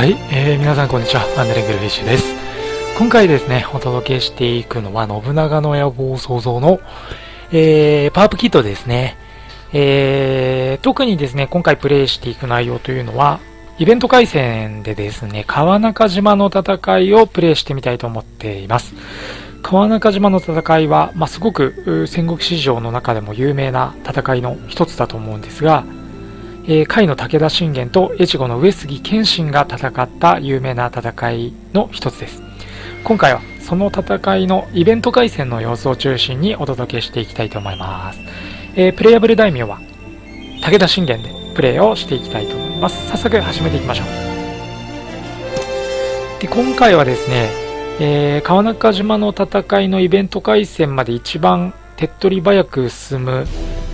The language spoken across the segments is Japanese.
はい、皆さんこんにちは。アンデレングルフィッシュです。今回ですね、お届けしていくのは、信長の野望創造の、パワーアップキットですね。特にですね、今回プレイしていく内容というのは、イベント回戦でですね、川中島の戦いをプレイしてみたいと思っています。川中島の戦いは、すごく戦国史上の中でも有名な戦いの一つだと思うんですが、甲斐の武田信玄と越後の上杉謙信が戦った有名な戦いの一つです。今回はその戦いのイベント回戦の様子を中心にお届けしていきたいと思います。プレイヤブル大名は武田信玄でプレイをしていきたいと思います。早速始めていきましょう。で、今回はですね、川中島の戦いのイベント回戦まで一番手っ取り早く進む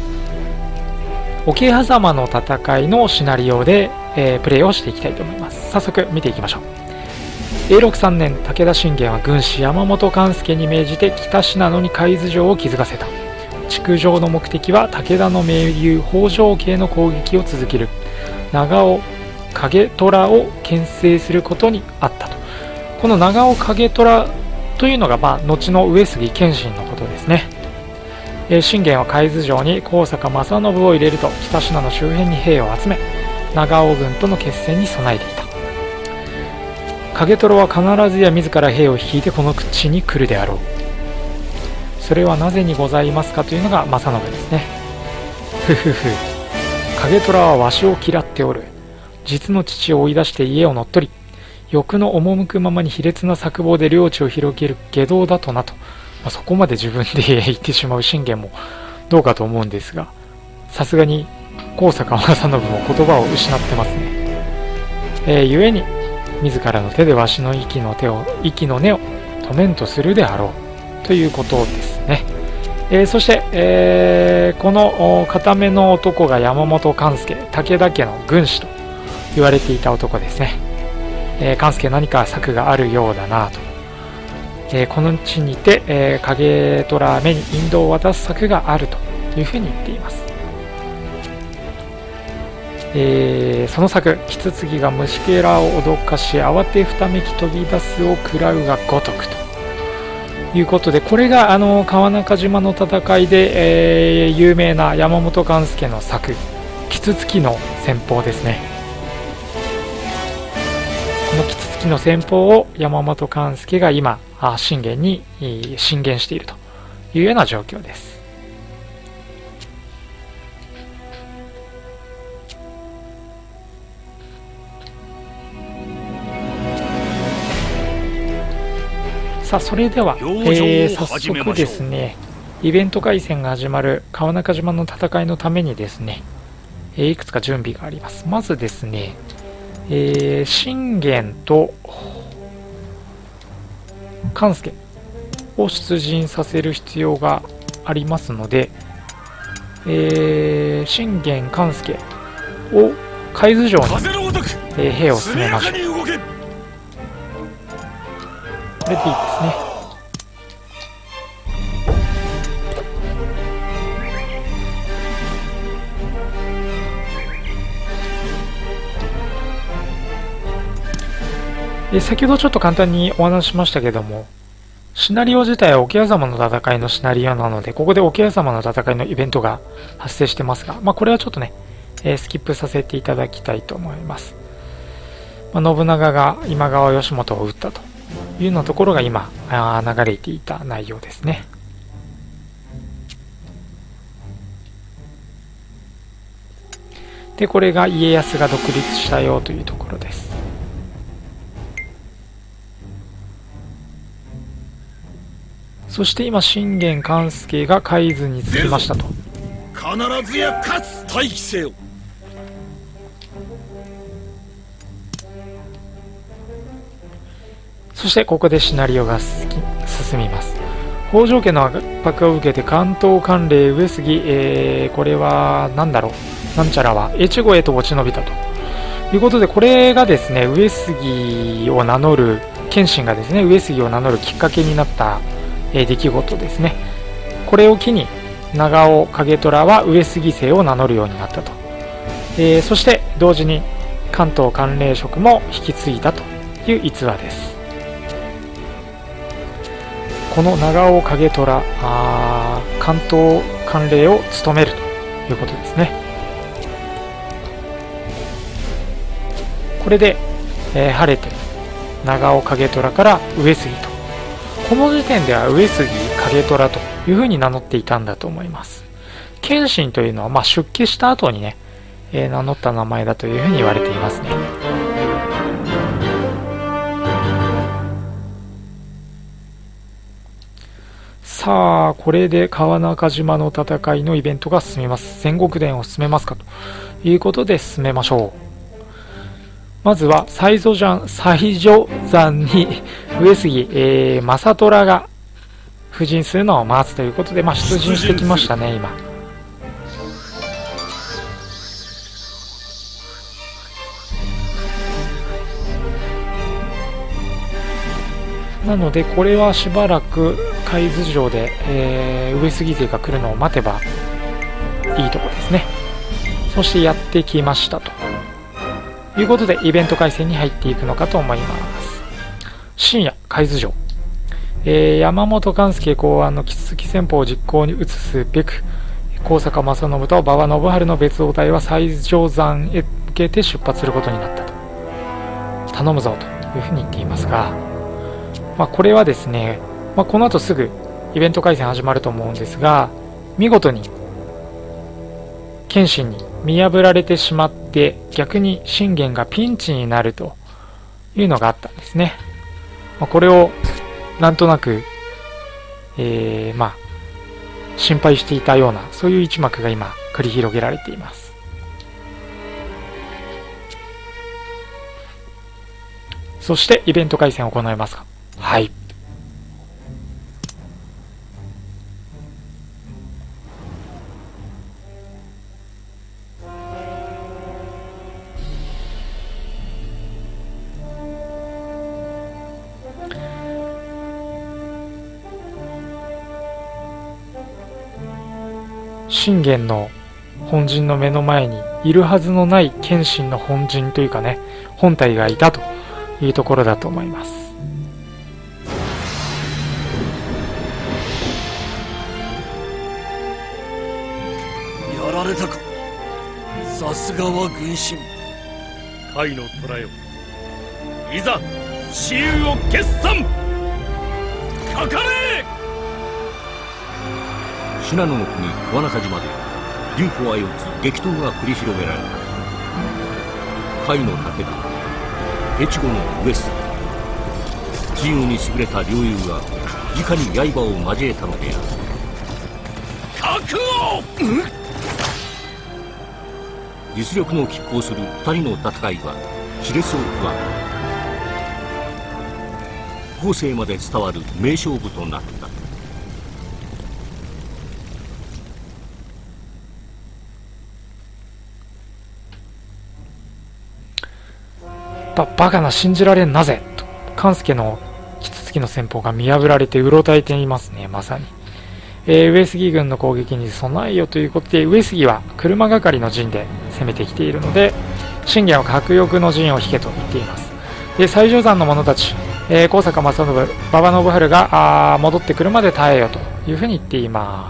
桶狭間の戦いのシナリオで、プレイをしていきたいと思います。早速見ていきましょう。永禄3年、武田信玄は軍師山本勘助に命じて北信濃に海津城を築かせた。築城の目的は武田の盟友北条家の攻撃を続ける長尾景虎を牽制することにあったと。この長尾景虎というのが、後の上杉謙信のことですね。信玄は海津城に高坂正信を入れると北信濃周辺に兵を集め、長尾軍との決戦に備えていた。景虎は必ずや自ら兵を率いてこの地に来るであろう。それはなぜにございますかというのが正信ですね。景虎はわしを嫌っておる。実の父を追い出して家を乗っ取り、欲の赴くままに卑劣な策謀で領地を広げる外道だとなと。そこまで自分で言ってしまう信玄もどうかと思うんですが、さすがに高坂正信も言葉を失ってますね。故に自らの手でわしの息の根を止めんとするであろうということですね。そして、この固めの男が山本勘助、武田家の軍師と言われていた男ですね。勘助何か策があるようだなと。この地にて、景虎目に引導を渡す策があるというふうに言っています。その策、キツツキが虫けらを脅かし慌てふためき飛び出すを食らうが如くということで、これが川中島の戦いで、有名な山本勘助の策、キツツキの戦法ですね。このキツツキの戦法を山本勘助が今信玄に進言しているというような状況です。さあ、それでは、早速ですね、イベント回戦が始まる川中島の戦いのためにですね、いくつか準備があります。まずですね、信玄と勘助を出陣させる必要がありますので、信玄勘助を海津城に、兵を進めましょう。これでいいですね。先ほどちょっと簡単にお話ししましたけども、シナリオ自体は桶狭間の戦いのシナリオなので、ここで桶狭間の戦いのイベントが発生してますが、これはちょっとね、スキップさせていただきたいと思います。信長が今川義元を討ったというようなところが今流れていた内容ですね。で、これが家康が独立したよというところです。そして今信玄勘助が海津に着きましたと。 必ずや勝つ。待機せよ。 そしてここでシナリオが進みます。北条家の圧迫を受けて関東管領上杉、これは何だろう、なんちゃらは越後へと落ち延びたということで、これがですね、上杉を名乗る謙信がですね、上杉を名乗るきっかけになった出来事ですね。これを機に長尾景虎は上杉姓を名乗るようになったと。そして同時に、 関東管領職も引き継いだという逸話です。この長尾景虎、関東管領を務めるということですね。これで、晴れて長尾景虎から上杉と、この時点では上杉景虎というふうに名乗っていたんだと思います。謙信というのは、出家した後にね、名乗った名前だというふうに言われていますね。さあ、これで川中島の戦いのイベントが進みます。戦国伝を進めますかということで進めましょう。まずは西女山に上杉、正虎が布陣するのを待つということで、出陣してきましたね、今。なのでこれはしばらく海津城で、上杉勢が来るのを待てばいいところですね。そしてやってきましたということでイベント回戦に入っていくのかと思います。深夜海津城、山本勘助考案の木次戦法を実行に移すべく高坂正信と馬場信春の別動隊は西条山へ向けて出発することになったと。頼むぞというふうに言っていますが、これはですね、この後すぐイベント回戦始まると思うんですが、見事に謙信に見破られてしまって逆に信玄がピンチになるというのがあったんですね。これをなんとなく、心配していたような、そういう一幕が今繰り広げられています。そしてイベント回戦を行いますか。はい。信玄の本陣の目の前にいるはずのない謙信の本陣というかね、本体がいたというところだと思います。 やられたか。さすがは軍神。甲斐の虎よ、いざ雌雄を決算かかれ。 信濃の国川中島で龍虎を操つ激闘が繰り広げられた。甲斐の武田、越後の上杉、自由に優れた両雄が直に刃を交えたのである。 覚悟。 実力の拮抗する2人の戦いは熾烈を極め、後世まで伝わる名勝負となった。 バカな、信じられん、なぜと勘助のキツツキの戦法が見破られてうろたえていますね。まさに、上杉軍の攻撃に備えよということで、上杉は車がかりの陣で攻めてきているので、信玄は迫力の陣を引けと言っています。で、西条山の者たち、高坂正信、馬場信春が戻ってくるまで耐えよというふうに言っています。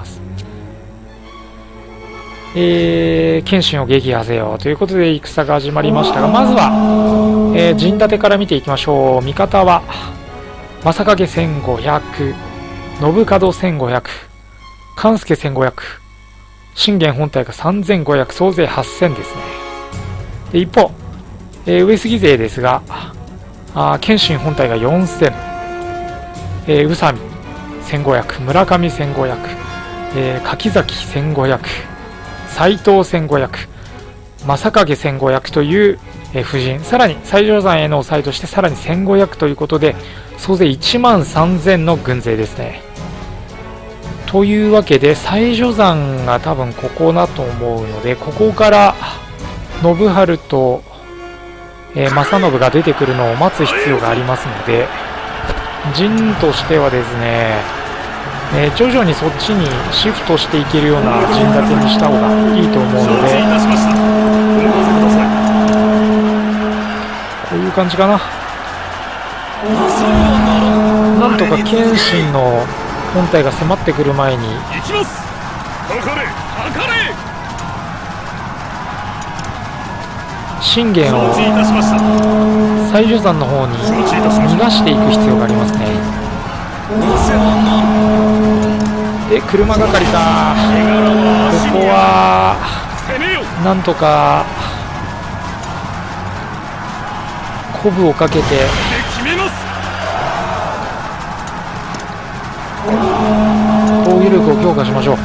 謙信を撃破せよということで戦が始まりましたが、まずは、陣立てから見ていきましょう。味方は正景1500、信門1500、勘助1500、信玄本体が3500、総勢8000ですね。で一方、上杉勢ですが、謙信本体が4000、宇佐美1500、村上1500、柿崎1500、斎藤1500、正景1500という布陣、さらに西条山への抑えとしてさらに1500ということで、総勢1万3000の軍勢ですね。というわけで西条山が多分ここだと思うので、ここから信春と、正信が出てくるのを待つ必要がありますので、陣としてはですね、徐々にそっちにシフトしていけるような陣立てにした方がいいと思うので、 こういう感じかな。なんとか謙信の本体が迫ってくる前に行きます。かかれかかれ。 信玄を承知いたしました。 西樹山の方に逃がしていく必要がありますね。で車がかりか。ここはなんとか鼓舞をかけて防御力を強化しましょう。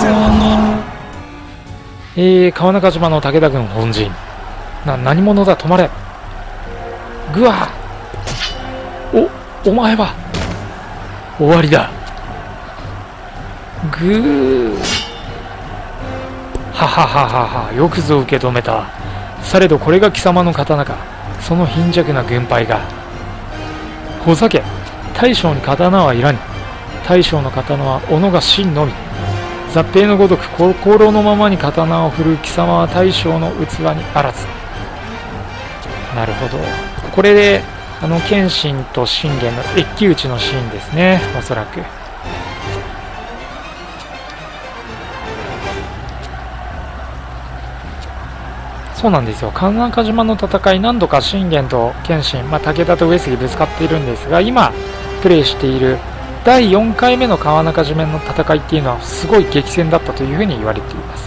川中島の武田軍本陣。何者だ、止まれ。ぐわお前は終わりだ。ぐーははははは、よくぞ受け止めた。されどこれが貴様の刀か。その貧弱な軍配が。ほざけ、大将に刀はいらぬ。大将の刀は斧が真のみ。雑兵のごとく心のままに刀を振るう貴様は大将の器にあらず。なるほど。これで謙信と信玄の一騎打ちのシーンですね、おそらく。そうなんですよ。川中島の戦い、何度か信玄と謙信、武田と上杉ぶつかっているんですが、今プレイしている第4回目の川中島の戦いっていうのはすごい激戦だったというふうに言われています。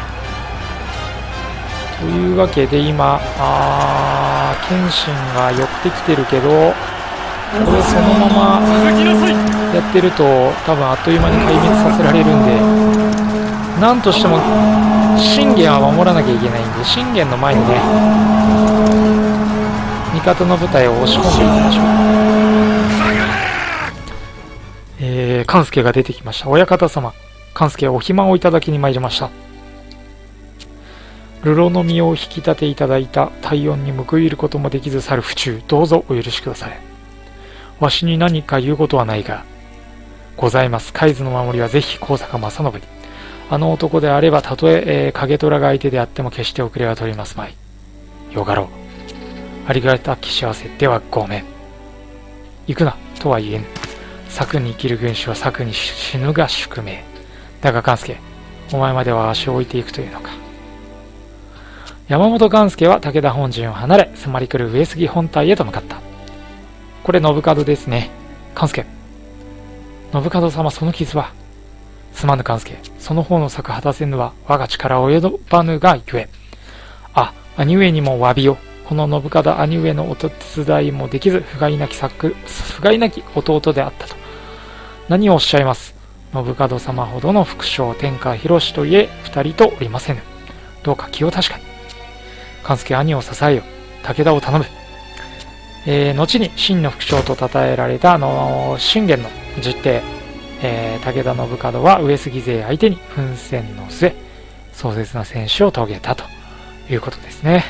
というわけで今謙信が寄ってきてるけど、これそのままやってると多分あっという間に壊滅させられるんで、なんとしても信玄は守らなきゃいけないんで、信玄の前にね味方の部隊を押し込んでいきましょう。勘助が出てきました。親方様、勘助お暇をいただきに参りました。流浪の身を引き立ていただいた大恩に報いることもできず去る不忠、どうぞお許しください。わしに何か言うことはないが、ございます。海津の守りはぜひ高坂正信に。あの男であればたとえ影虎が相手であっても決して遅れは取りますまい。よかろう。ありがたき幸せではごめん。行くなとは言えぬ。策に生きる軍師は策に死ぬが宿命。だが勘助、お前までは足を置いていくというのか。山本勘助は武田本陣を離れ、迫り来る上杉本隊へと向かった。これ信門ですね。勘助、信門様、その傷は。すまぬ勘助、その方の策果たせぬは我が力及ばぬがゆえ。兄上にも詫びを。この信門兄上のお手伝いもできず不甲斐なき弟であったと。何をおっしゃいます。信門様ほどの副将天下広しといえ二人とおりませぬ。どうか気を確かに。勘助、兄を支えよ。武田を頼む。後に真の副将と称えられた信玄の実弟、武田信門は上杉勢相手に奮戦の末壮絶な戦死を遂げたということですね。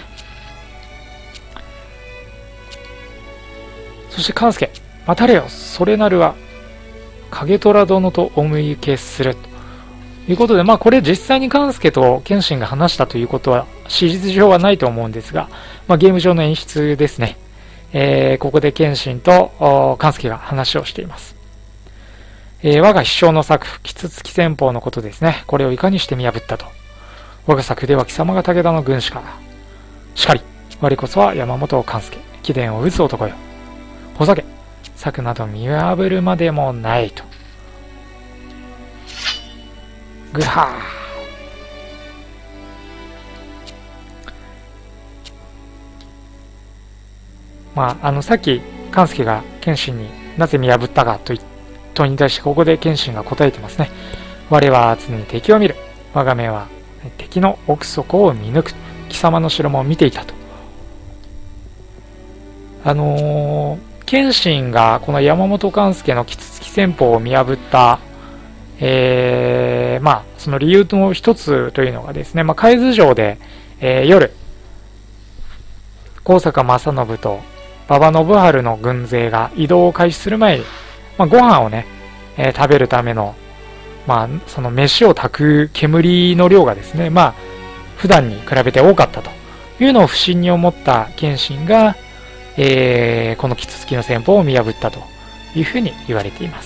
そして勘助、待たれよ、それなるは影虎殿とお見受けするということで、これ実際に勘助と謙信が話したということは史実上はないと思うんですが、ゲーム上の演出ですね。ここで謙信と勘助が話をしています。我が必勝の策、キツツキ戦法のことですね。これをいかにして見破ったと。我が策では貴様が武田の軍師か。しかり、我こそは山本勘助、貴殿を討つ男よ。ほざけ、策など見破るまでもないと。ぐはー。さっき勘助が謙信になぜ見破ったかと問いに対して、ここで謙信が答えてますね。我は常に敵を見る。我が目は敵の奥底を見抜く。貴様の城も見ていたと。謙信がこの山本勘助のキツツキ戦法を見破った、その理由の一つというのがですね、海津城で、夜、高坂正信と馬場信春の軍勢が移動を開始する前に、ご飯をね、食べるための、その飯を炊く煙の量がですね、普段に比べて多かったというのを不審に思った謙信が、 このキツツキの戦法を見破ったというふうに言われています。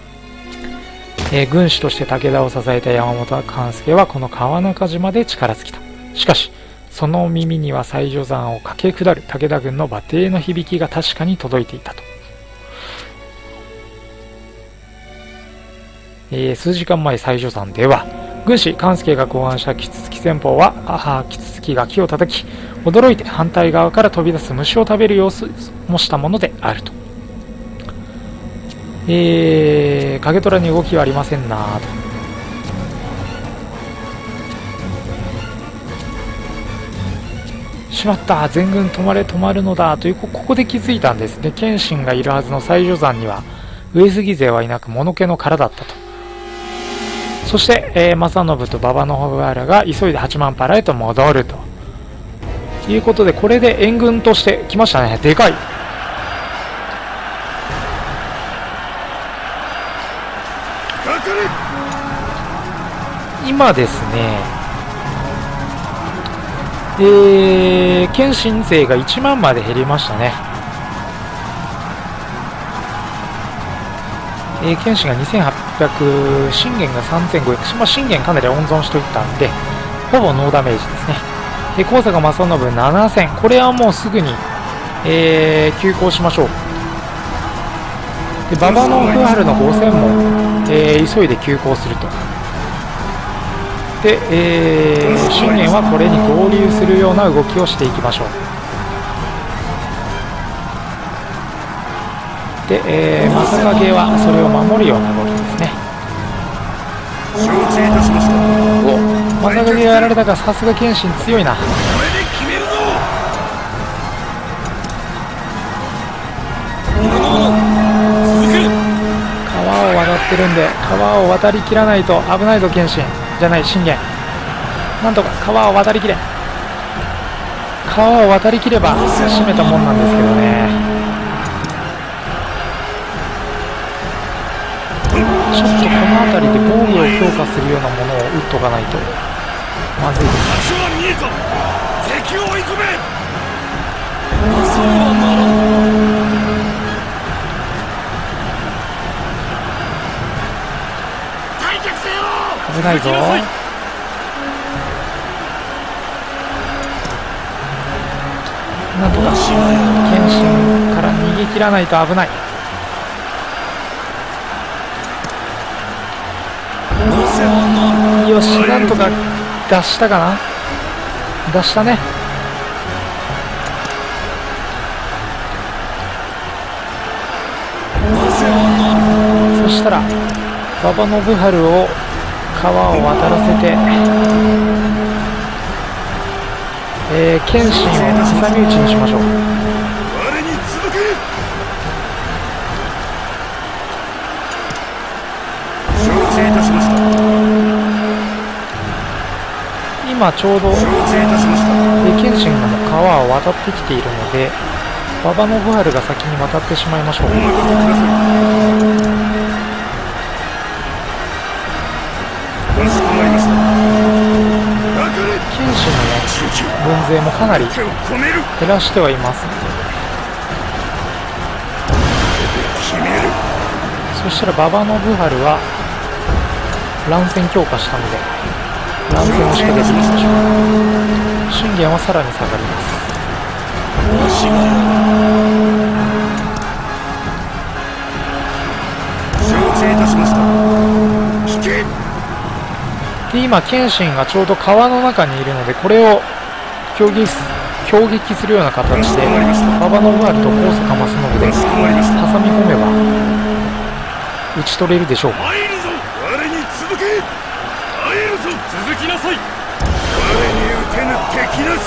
軍師として武田を支えた山本勘助はこの川中島で力尽きた。しかしその耳には西条山を駆け下る武田軍の馬蹄の響きが確かに届いていたと。数時間前、西条山では軍師勘助が考案したキツツキ戦法はキツツキが木を叩き驚いて反対側から飛び出す虫を食べる様子もしたものであると。影虎に動きはありませんなと。しまった、全軍止まるのだという、ここで気づいたんですね。謙信がいるはずの西条山には上杉勢はいなく物気の殻だったと。そして、正信と馬場の原が急いで八幡原へと戻るということで、これで援軍として来ましたね。でかい。今ですね、謙信勢が1万まで減りましたね。謙信が2800、信玄が3500、信玄かなり温存していったんで、ほぼノーダメージですね。高坂正信7000、これはもうすぐに、急行しましょう。で馬場の福原の5000も、急いで急行すると。で、信玄はこれに合流するような動きをしていきましょう。で、正影はそれを守るような動きですね。 承知いたしました。 お、正影がやられたが、さすが謙信強いな。 これで決めるぞ。続く。 川を渡ってるんで、川を渡りきらないと危ないぞ。謙信じゃない、信玄。なんとか川を渡りきれ。川を渡りきれば締めたもんなんですけどね。ちょっとこの辺りで防御を強化するようなものを打っとかないとまずいです。 場所は見えた。敵を追い込め。そうはならん。退却せよ。 危ないぞ。なんとか謙信から逃げ切らないと危ない。よし、なんとか出したかな。出したね。そしたら馬場信春を川を渡らせて、謙信を挟み撃ちにしましょう。 我に続け。承知いたしました。 今ちょうど謙信がもう川を渡ってきているので、馬場信春が先に渡ってしまいましょう。 かしこまりました。 謙信のね、軍勢もかなり減らしてはいますので、そしたら馬場信春は乱戦強化したので乱戦を仕掛けていきましょう。信玄はさらに下がります。 承知いたしました。引け。 で今謙信がちょうど川の中にいるので、これを攻撃するような形で馬場信春と高坂正信で挟み込めば打ち取れるでしょう。 入るぞ。我に続け。入るぞ。続きなさい。我に受けぬ敵な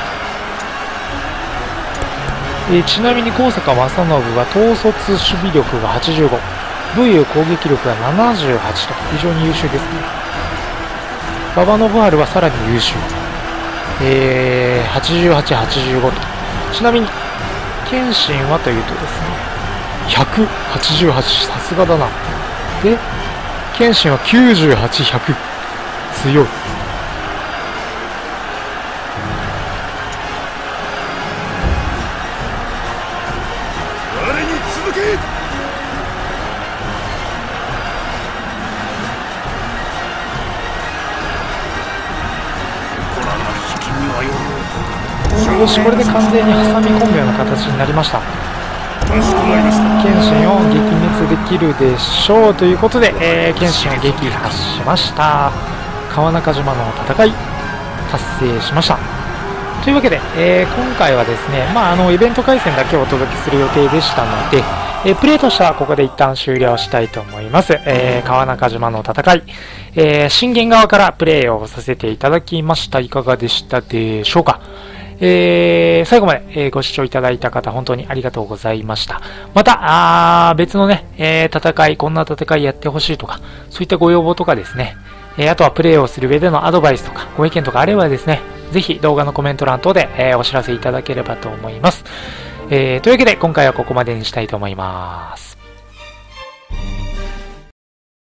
し。 ちなみに高坂正信は統率守備力が85、武勇攻撃力が78と非常に優秀ですね。馬場信春はさらに優秀、88、85と。ちなみに謙信はというとですね、188、さすがだな。で謙信は98、100、強い。 け。 よし、これで完全に挟み込むような形になりました。 かしこまりました。 謙信を撃滅できるでしょうということで、謙信を撃破しました。川中島の戦い達成しました。というわけで、今回はですね、イベント回戦だけをお届けする予定でしたので、プレイとしてはここで一旦終了したいと思います。川中島の戦い、信玄側からプレイをさせていただきました。いかがでしたでしょうか。最後まで、ご視聴いただいた方本当にありがとうございました。また、別のね、戦い、こんな戦いやってほしいとか、そういったご要望とかですね、あとはプレイをする上でのアドバイスとか、ご意見とかあればですね、ぜひ動画のコメント欄等で、お知らせいただければと思います。というわけで今回はここまでにしたいと思います。